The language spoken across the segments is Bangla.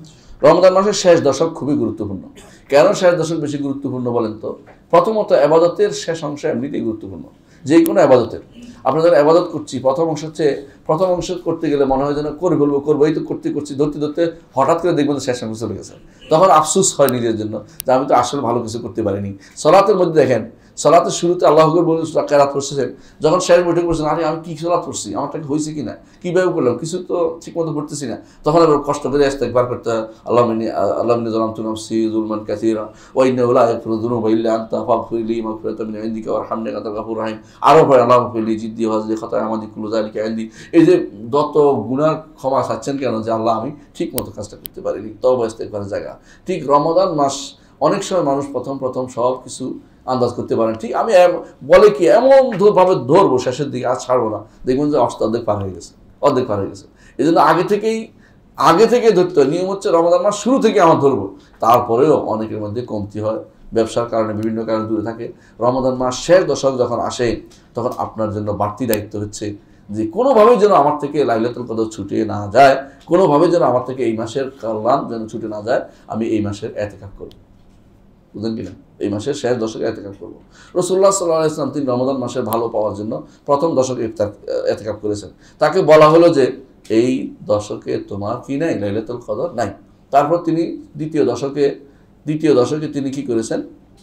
রমজান মাসের শেষ দশক খুবই গুরুত্বপূর্ণ। কেন শেষ দশক বেশি গুরুত্বপূর্ণ বলেন তো? প্রথমত আবাদতের শেষ অংশ এমনিতেই গুরুত্বপূর্ণ, যে কোনো আবাদতের। আমরা যারা আবাদত করছি প্রথম অংশ করতে গেলে মনে হয় যেন করবো এই তো করতে ধরতে হঠাৎ করে দেখবেন শেষ অংশ চলে গেছে, তখন আফসোস হয় নিজের জন্য যে আমি তো আসলে ভালো কিছু করতে পারিনি। সলাতের মধ্যে দেখেন, সলাতের শুরুতে আল্লাহ আকবার বলে কেরাত করছেন, যখন শেষ বৈঠক করছেন আরে আমি কি সলাত করছি, আমারটা হয়েছে কিনা, কীভাবে করলাম, কিছু তো ঠিক মতো করতেছি না, তখন আবার কষ্ট করে ইস্তেগফার করতে হয়, আল্লাহুম্মা যালামতু নাফসি যুলমান কাসীরা ওয়া ইন্নাহু লা ইয়াগফিরু যুনুবা ইল্লা আনতা ফাগফির লি মাগফিরাতাম মিন ইনদিকা ওয়ারহামনি ইন্নাকা আনতাল গাফুরুর রাহিম। আরও পরে আল্লাহুম্মা গফির লি জিদ্দি ওয়া হাজলি খাতায়া আমাদি কুল্লু যালিকা ইনদি। এই যে যত গুনার ক্ষমা চাচ্ছেন কেন, যে আল্লাহ আমি ঠিক মতো কাজটা করতে পারিনি, তওবা ইস্তেগফারের জায়গা। ঠিক রমাদান মাস অনেক সময় মানুষ প্রথম সব কিছু আন্দাজ করতে পারেন, ঠিক আমি বলে কি এমন ভাবে ধরবো শেষের দিকে আর ছাড়বো না, দেখবেন যে অর্ধেক পার হয়ে গেছে। এই জন্য আগে থেকে ধরতে হয়। নিয়ম হচ্ছে রমাদান মাস শুরু থেকে আমার ধরবো, তারপরেও অনেকের মধ্যে কমতি হয়, ব্যবসার কারণে বিভিন্ন কারণে দূরে থাকে। রমাদান মাস শেষ দশক যখন আসে তখন আপনার জন্য বাড়তি দায়িত্ব হচ্ছে যে কোনোভাবেই যেন আমার থেকে লাইলাতুল কদর ছুটে না যায়, কোনোভাবে যেন আমার থেকে এই মাসের কল্যাণ যেন ছুটে না যায়। আমি এই মাসের এতেকাফ করবো, বুঝলেন কিনা, এই মাসের শেষ দশকে এতেকাফ করবো। রাসূলুল্লাহ সাল্লাল্লাহু আলাইহি ওয়াসাল্লাম তিনি রমাদান মাসের ভালো পাওয়ার জন্য প্রথম দশকে এতেকাফ করেছেন। তাকে বলা হলো যে এই দশকে তোমার কি নাই, লাইলাতুল কদর নাই। তারপর তিনি দ্বিতীয় দশকে তিনি কি করেছেন,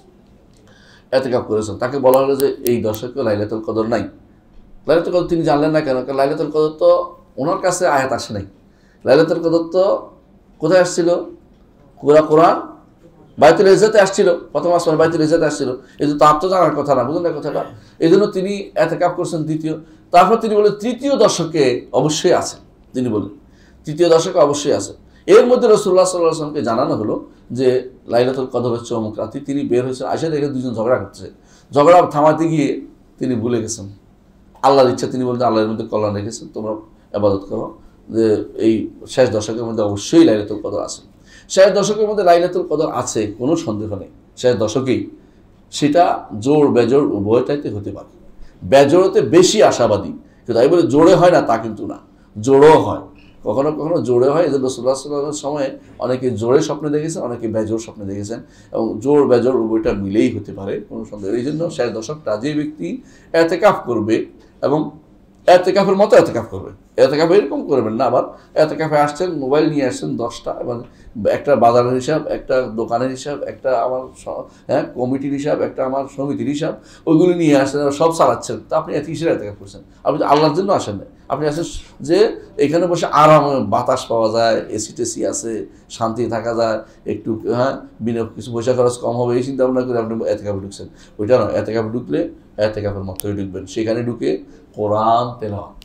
এতেকাফ করেছেন। তাকে বলা হলো যে এই দশকে লাইলাতুল কদর নাই। লাইলাতুল কদর তিনি জানলেন না কেন? কারণ লাইলাতুল কদর তো ওনার কাছে আয়াত আসে নাই। লাইলাতুল কদর তো কোথায় আসছিল? কোরআন বাইতুল ইজ্জাতে আসছিল, প্রথম আসমান বাইতুল ইজ্জাতে আসছিল। এই যে তার তো জানার কথা না, বুঝলেন না কথাটা? এই জন্য তিনি এতেকাফ করছেন দ্বিতীয়। তারপর তিনি বলেন তৃতীয় দশকে অবশ্যই আছে। তিনি বলেন তৃতীয় দশকে অবশ্যই আছে। এর মধ্যে রাসূলুল্লাহ সাল্লাল্লাহু আলাইহি ওয়াসাল্লামকে জানানো হলো যে লাইলাতুল কদর হচ্ছে অমুক রাতে। তিনি বের হয়েছেন, আয়সা দেখে দুজন ঝগড়া করছে। ঝগড়া থামাতে গিয়ে তিনি ভুলে গেছেন আল্লাহর ইচ্ছা। তিনি বলতেন আল্লাহর মধ্যে কল্যাণ রেখেছেন, তোমরা ইবাদত করো, যে এই শেষ দশকের মধ্যে অবশ্যই লাইলাতুল কদর আছে। শেষ দশকের মধ্যে লাইলাতুল কদর আছে, কোনো সন্দেহ নেই। শেষ দশকেই সেটা জোর বেজোর উভয়টাইতে হতে পারে। বেজোড়তে বেশি আশাবাদী, কিন্তু তাই বলে জোরে হয় না তা কিন্তু না, জোরও হয়, কখনো কখনো জোরে হয়। এই জন্য রাসূলুল্লাহ সাল্লাল্লাহু আলাইহি ওয়াসাল্লামের সময়ে অনেকে জোরে স্বপ্নে দেখেছেন, অনেকে বেজোর স্বপ্নে দেখেছেন, এবং জোর বেজোর উভয়টা মিলেই হতে পারে, কোনো সন্দেহ। এই জন্য শেষ দশকটা যে ব্যক্তি এতেকাফ করবে এবং এতেকাফের মতো এতেকাফ করবে, এতেকাফ এরকম করবেন না আবার এতেকাফে আসছেন মোবাইল নিয়ে আসছেন 10টা, এবং একটা বাজারের হিসাব, একটা দোকানের হিসাব, একটা আমার কমিটির হিসাব, একটা আমার সমিতির হিসাব, ওইগুলি নিয়ে আসছেন, সব চালাচ্ছেন। তা আপনি এত কিসের এতেকাফ করছেন? আপনি আল্লাহর জন্য আসেন না, আপনি আসেন যে এখানে বসে আরামে বাতাস পাওয়া যায়, এসি টেসি আছে, শান্তি থাকা যায়, একটু বিনা কিছু পয়সা খরচ কম হবে, এই চিন্তা ভাবনা করে আপনি এতেকাফে ঢুকছেন। ওইটা নয়, এতেকাফে ঢুকলে এতেকাফের মতোই ঢুকবেন। সেখানে ঢুকে কোরআন তেলাওয়াত,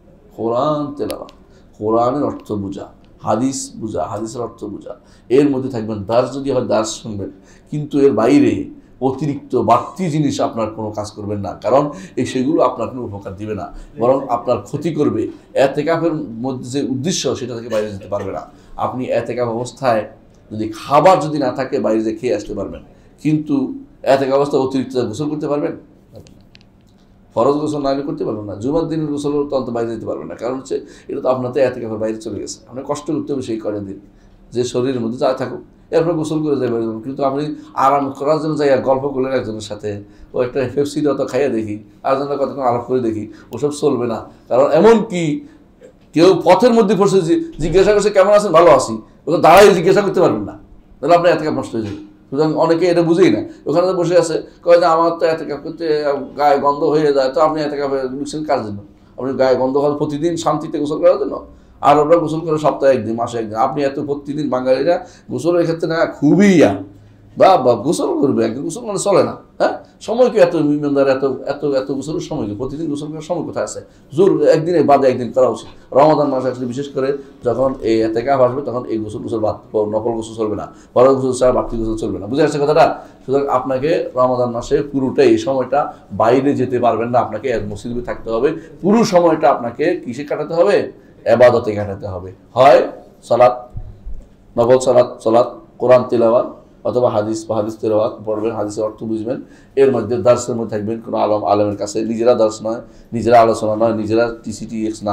কোরআনের অর্থ বোঝা, হাদিস বোঝা, হাদিসের অর্থ বোঝা, এর মধ্যে থাকবেন। দার্স যদি হয় দার্স শুনবেন, কিন্তু এর বাইরে অতিরিক্ত বাড়তি জিনিস আপনার কোনো কাজ করবেন না, কারণ সেগুলো আপনার কোনো উপকার দিবে না, বরং আপনার ক্ষতি করবে। এতেকাফের মধ্যে যে উদ্দেশ্য সেটা থেকে বাইরে যেতে পারবে না। আপনি এতেকাফ অবস্থায় যদি খাবার যদি না থাকে বাইরে যে খেয়ে আসতে পারবেন, কিন্তু এতেকাফ অবস্থায় অতিরিক্ত গোসল করতে পারবেন, ফরজ গোসল না করতে পারবেন না, জুমার দিনের গোসল তো অন্ত বাইরে যেতে পারবেন না, কারণ হচ্ছে এটা তো আপনার তো এতেকাফের বাইরে চলে গেছে। আপনার কষ্ট করতে হবে সেই কয়টা দিন, যে শরীরের মধ্যে যা থাকুক, এরপর গোসল করে যাবে। কিন্তু আপনি আরাম করার জন্য যাই গল্প করলেন একজনের সাথে, ও একটা পেপসি অত খাইয়ে দেখি, আরেকজনের কতক্ষণ আলাপ করে দেখি, ওসব চলবে না। কারণ এমন কি কেউ পথের মধ্যে পড়ছে, জিজ্ঞাসা করছে কেমন আছেন, ভালো আছি, ওখানে দাঁড়াই জিজ্ঞাসা করতে পারবেন না, তাহলে আপনার এতেকাফ নষ্ট হয়ে যাবে। সুতরাং অনেকে এটা বুঝেই না, ওখানে তো বসে আছে, কয় যে আমার তো এতেকাফ করতে গায়ে গন্ধ হয়ে যায়। তো আপনি এতেকাফে ঢুকছেন কার জন্য? আপনি গায়ে গন্ধ হয় প্রতিদিন শান্তিতে গোসল করার জন্য? আর ওরা গোসল করে সপ্তাহে একদিন, মাসে একদিন। আপনি এত প্রতিদিন বাঙালিরা গোসলের ক্ষেত্রে না খুবই বা গোসল করবে, একদিন গোসল মানে চলে না। সময় কি এত ইমানদার, এত এত এত গোসলের সময় কি? প্রতিদিন গোসল করার সময় কোথায় আছে? জোর একদিনে বাদে একদিন করা উচিত। রমাদান মাসে আসলে বিশেষ করে যখন এই এতেকাফ আসবে, তখন এই গোসল বাদ, নকল গোসল চলবে না, ফরজ গোসল ছাড়া বাড়তি গোসল চলবে না। বুঝে আসছে কথাটা? সুতরাং আপনাকে রমাদান মাসে পুরোটাই এই সময়টা বাইরে যেতে পারবেন না, আপনাকে মসজিদে থাকতে হবে। পুরো সময়টা আপনাকে কিসে কাটাতে হবে? ইবাদতে কাটাতে হবে। হয় সালাত, নফল সালাত, কোরআন তিলাওয়াত, অথবা হাদিস বা হাদিস তেলাওয়াত পড়বেন, হাদিসের অর্থ বুঝবেন। এর মধ্যে দার্সের মধ্যে থাকবেন, কোনো আলেমের কাছে, নিজেরা দার্স নয়, নিজেরা আলোচনা নয়, নিজেরা TCTX না,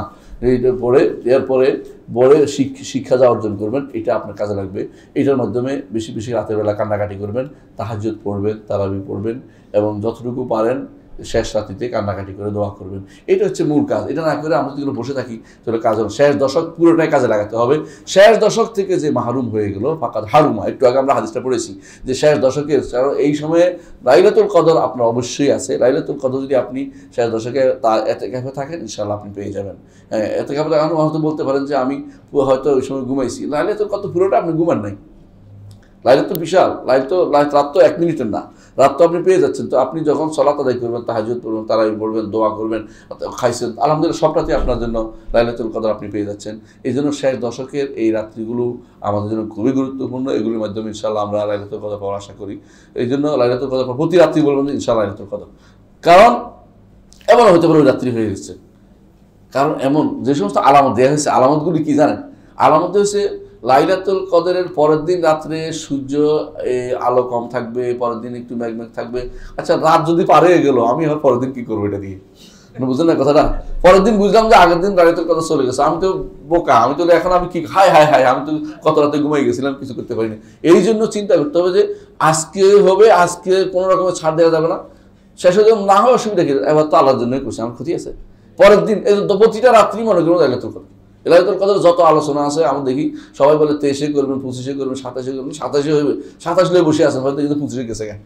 এইটা পড়ে এরপরে পড়ে শিক্ষা যা অর্জন করবেন এটা আপনার কাজে লাগবে। এটার মাধ্যমে বেশি বেশি রাতের বেলা কান্নাকাটি করবেন, তাহাজ্জুদ পড়বেন, তারাবি পড়বেন এবং যতটুকু পারেন শেষ রাত্রিতে কান্নাকাটি করে দোয়া করবেন। এটা হচ্ছে মূল কাজ। এটা না করে আমরা যদি বসে থাকি তাহলে কাজ হবে। শেষ দশক পুরোটাই কাজে লাগাতে হবে। শেষ দশক থেকে যে মাহরুম হয়ে গেল ফাকাদ হারুমা, একটু আগে আমরা হাদিসটা পড়েছি যে শেষ দশকের, কারণ এই সময়ে লাইলাতুল কদর আপনার অবশ্যই আছে। লাইলাতুল কদর যদি আপনি শেষ দশকে এতেকাফে থাকেন ইনশাআল্লাহ আপনি পেয়ে যাবেন। হ্যাঁ, এতেকাফে এখন হয়তো বলতে পারেন যে আমি হয়তো ওই সময় ঘুমাইছি। লাইলাতুল কদর পুরোটা আপনি ঘুমান নাই। লাইলাত তো বিশাল, রাত তো 1 মিনিটের না, রাত তো আপনি পেয়ে যাচ্ছেন। তো আপনি যখন সালাত আদায় করবেন, তাহাজ্জুদ পড়বেন, তারাবি পড়বেন, দোয়া করবেন, খাইছেন, আলহামদুলিল্লাহ সবটাতে আপনার জন্য লাইলাতুল কদর আপনি পেয়ে যাচ্ছেন। এই জন্য শেষ দশকের এই রাত্রিগুলো আমাদের জন্য খুবই গুরুত্বপূর্ণ। এগুলির মাধ্যমে ইনশাআল্লাহ আমরা লাইলাতুল কদর পাওয়ার আশা করি। এই জন্য লাইলাতুল কদর প্রতি রাত্রি বলবেন যে ইনশাআল্লাহ লাইলাতুল কদর, কারণ এমন হতে পারে ওই রাত্রি হয়ে গেছে। কারণ এমন যে সমস্ত আলামত দেওয়া হয়েছে, আলামতগুলি কি জানেন? আলামত হয়েছে লাইলাতুল কদরের পরের দিন রাত্রে সূর্য আলো কম থাকবে, পরের দিন একটু মেঘমেঘ থাকবে। আচ্ছা, রাত যদি পার হয়ে গেল, আমি আর পরের দিন কি করবো এটা দিয়ে? বুঝলেন না কথাটা? পরের দিন বুঝলাম যে আগের দিন লাইলাতুল কদর চলে গেছে, আমি তো বোকা, আমি তো এখন আমি কি হাই হাই হাই আমি তো কত রাতে ঘুমাই গেছিলাম, কিছু করতে পারিনি। এই জন্য চিন্তা করতে হবে যে আজকে হবে, আজকে কোনো রকমের ছাড় দেওয়া যাবে না। শেষ হয়ে না হয় অসুবিধা কি, এবার তো আল্লাহর জন্যই করছে, আমার ক্ষতি আছে। পরের দিন এই প্রতিটা রাত্রি মনে করুন লাইলাতুল কদর। লাইলাতুল কদর যত আলোচনা আছে আমরা দেখি সবাই বলে 23-এ করবেন, 25-এ করবেন, 27-এ করবেন, 27-এ হইবে, 27 লয়ে বসে আছেন হয়তো, কিন্তু 25-এ গেছে কেন?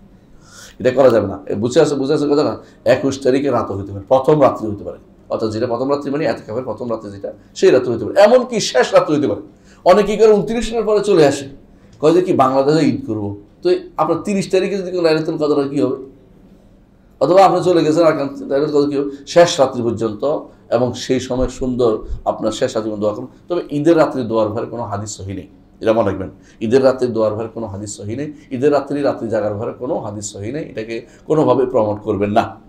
এটা করা যাবে না। বুঝে আছে কথা না? 21 তারিখে রাত হইতে পারে, প্রথম রাত্রি হইতে পারে, অর্থাৎ যেটা প্রথম রাত্রি মানে এতেকাফের প্রথম রাত্রি যেটা, সেই রাত্রি হইতে পারে, এমনকি শেষ রাত্রি হইতে পারে। অনেকে কি করে 29-এর পরে চলে আসে, কয় যে কি বাংলাদেশে ঈদ করবো। তো আপনার 30 তারিখে যদি কোনো লাইলাতুল কদর হয় কি হবে? অথবা আপনি চলে গেছেন আর লাইলাতুল কদর কি হবে শেষ রাত্রি পর্যন্ত, এবং সেই সময় সুন্দর আপনার শেষ রাত্রি দোয়া করুন। তবে ঈদের রাত্রি দোয়ার ভারে কোনো হাদিস সহি নেই, এটা মনে রাখবেন। ঈদের রাত্রি দোয়ার ভারে কোনো হাদিস সহি নেই, ঈদের রাত্রি জাগার ভারে কোনো হাদিস সহি নেই, এটাকে কোনোভাবে প্রমোট করবেন না।